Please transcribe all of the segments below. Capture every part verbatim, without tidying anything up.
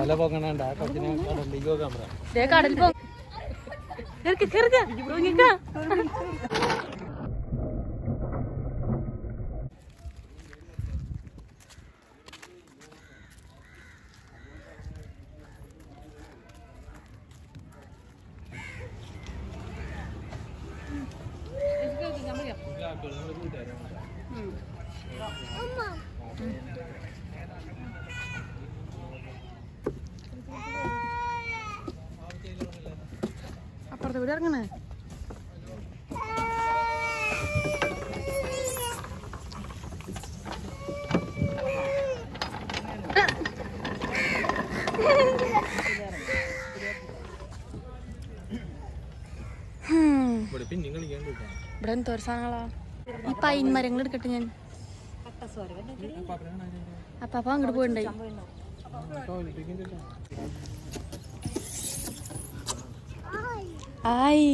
വല പോകണണ്ട കൊച്ചിനെ കടലിലേക്ക് പോകാൻ പറ. കടൽ പോ അപ്പുറത്തെ വീട് ഇറങ്ങണേ. ഇവിടെ എന്തോ ഒരു സാധനങ്ങളാ. ഈ പൈൻ മരങ്ങൾ എടുക്കട്ടെ ഞാൻ. അപ്പൊ അപ്പൊ അങ്ങോട്ട് പോയിണ്ടായി. ആയി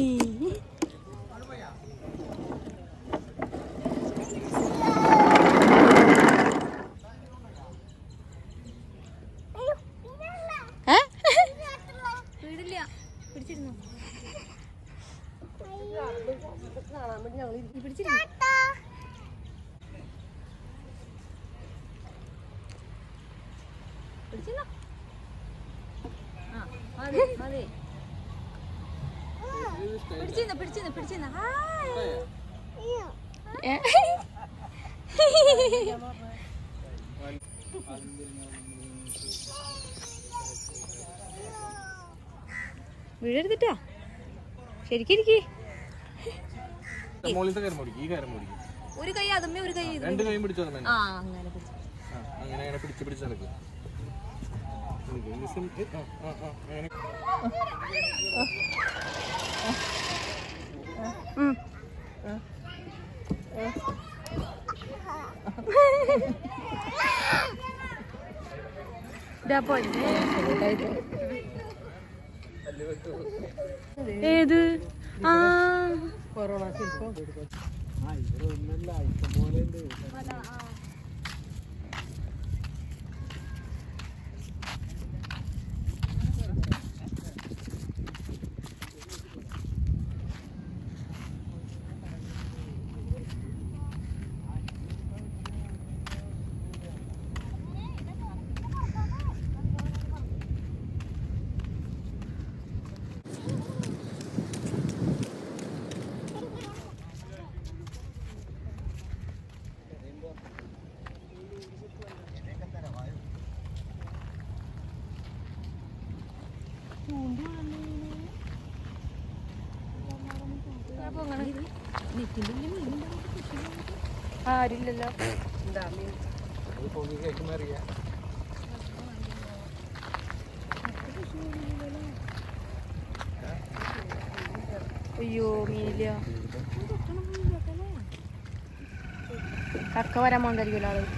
വീഴരുതിട്ടാ. ശരിക്കിരിക്കേ. ഒരു കൈ അതുമ്മേ ഒരു കൈ രണ്ട് കൈയും പിടിച്ചോ. ആ അങ്ങനെ അങ്ങനെ അങ്ങനെ പിടിച്ച് പിടിച്ച് നടക്കും. ഏത് ആ കൊറോണ ശില്പം ആ ഇവിടെ ഒന്നല്ല ഇഷ്ടം പോലെ ഉണ്ട്. ആരില്ലല്ലോ. അയ്യോ മീനില്ല. കക്ക വരാൻ പോണ്ടായിരിക്കുമല്ലോ ആള്.